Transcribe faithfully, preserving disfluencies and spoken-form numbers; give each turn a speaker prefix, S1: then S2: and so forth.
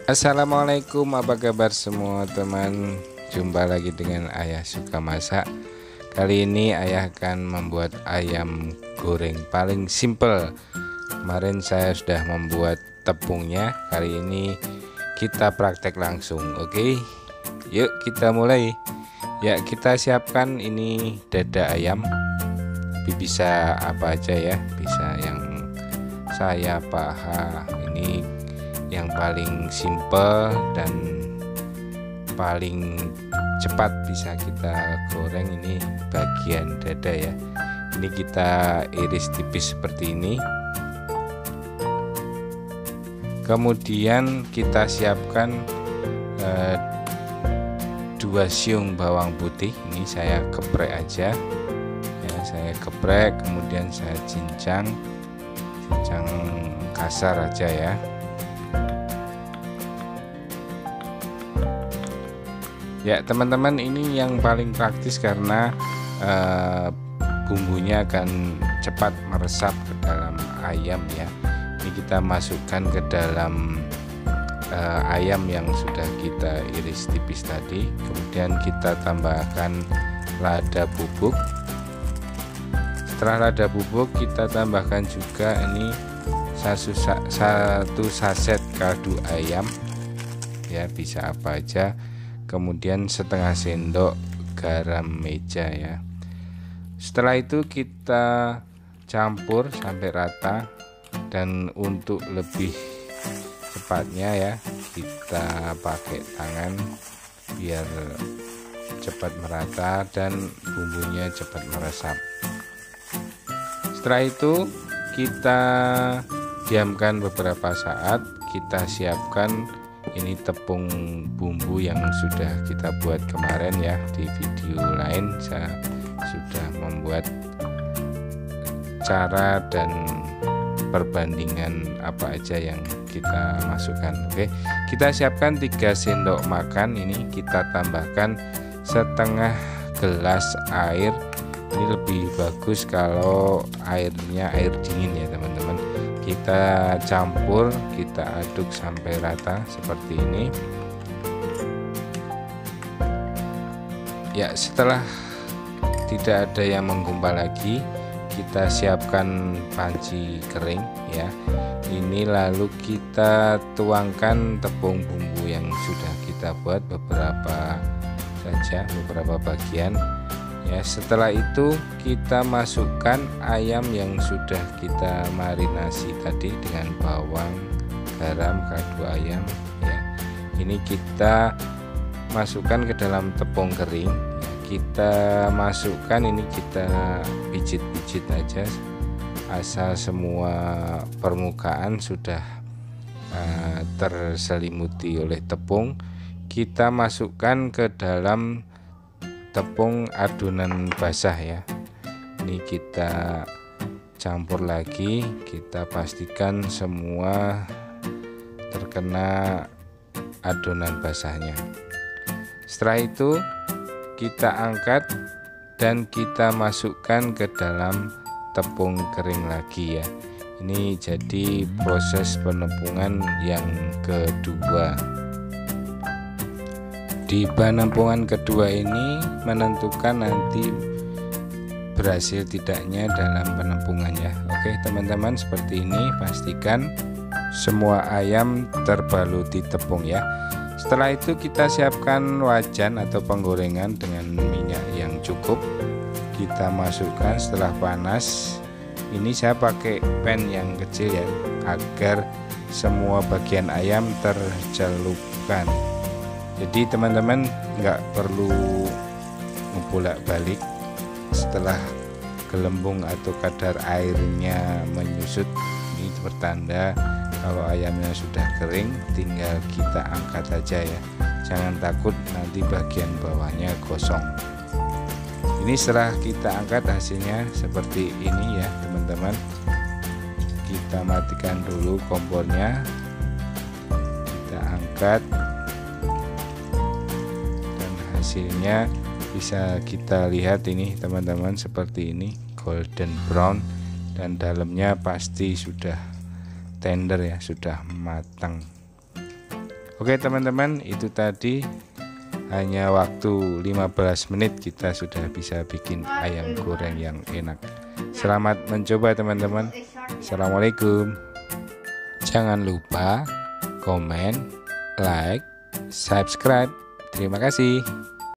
S1: Assalamualaikum, apa kabar semua teman? Jumpa lagi dengan Ayah Suka Masak. Kali ini Ayah akan membuat ayam goreng paling simple. Kemarin saya sudah membuat tepungnya. Kali ini kita praktek langsung. Oke, yuk kita mulai. Ya, kita siapkan ini dada ayam. Tapi bisa apa aja ya, bisa yang saya paha. Ini yang paling simple dan paling cepat bisa kita goreng, ini bagian dada ya. Ini kita iris tipis seperti ini. Kemudian kita siapkan eh, dua siung bawang putih. Ini saya geprek aja ya, saya geprek kemudian saya cincang cincang kasar aja ya. Ya teman-teman, ini yang paling praktis karena uh, bumbunya akan cepat meresap ke dalam ayam ya. Ini kita masukkan ke dalam uh, ayam yang sudah kita iris tipis tadi. Kemudian kita tambahkan lada bubuk. Setelah lada bubuk kita tambahkan juga ini satu, satu saset kaldu ayam ya, bisa apa aja. Kemudian setengah sendok garam meja ya. Setelah itu kita campur sampai rata, dan untuk lebih cepatnya ya kita pakai tangan biar cepat merata dan bumbunya cepat meresap. Setelah itu kita diamkan beberapa saat. Kita siapkan ini tepung bumbu yang sudah kita buat kemarin ya. Di video lain saya sudah membuat cara dan perbandingan apa aja yang kita masukkan. Oke, kita siapkan tiga sendok makan. Ini kita tambahkan setengah gelas air. Ini lebih bagus kalau airnya air dingin ya teman-teman. Kita campur, kita aduk sampai rata seperti ini ya. Setelah tidak ada yang menggumpal lagi, kita siapkan panci kering ya. Ini lalu kita tuangkan tepung bumbu yang sudah kita buat, beberapa saja, beberapa bagian ya. Setelah itu kita masukkan ayam yang sudah kita marinasi tadi dengan bawang, garam, kaldu ayam ya. Ini kita masukkan ke dalam tepung kering ya. Kita masukkan ini, kita pijit-pijit aja asal semua permukaan sudah uh, terselimuti oleh tepung. Kita masukkan ke dalam tepung adonan basah ya. Ini kita campur lagi, kita pastikan semua terkena adonan basahnya. Setelah itu kita angkat dan kita masukkan ke dalam tepung kering lagi ya. Ini jadi proses penepungan yang kedua. Di penampungan kedua ini menentukan nanti berhasil tidaknya dalam penampungan ya. Oke teman-teman, seperti ini, pastikan semua ayam terbaluti tepung ya. Setelah itu kita siapkan wajan atau penggorengan dengan minyak yang cukup. Kita masukkan setelah panas. Ini saya pakai pan yang kecil ya, agar semua bagian ayam tercelupkan. Jadi teman-teman nggak perlu ngebolak-balik. Setelah gelembung atau kadar airnya menyusut, ini pertanda kalau ayamnya sudah kering. Tinggal kita angkat aja ya, jangan takut nanti bagian bawahnya gosong. Ini setelah kita angkat hasilnya seperti ini ya teman-teman. Kita matikan dulu kompornya, kita angkat, hasilnya bisa kita lihat ini teman-teman, seperti ini, golden brown, dan dalamnya pasti sudah tender ya, sudah matang. Oke teman-teman, itu tadi hanya waktu lima belas menit kita sudah bisa bikin ayam goreng yang enak. Selamat mencoba teman-teman. Assalamualaikum. Jangan lupa komen, like, subscribe. Terima kasih.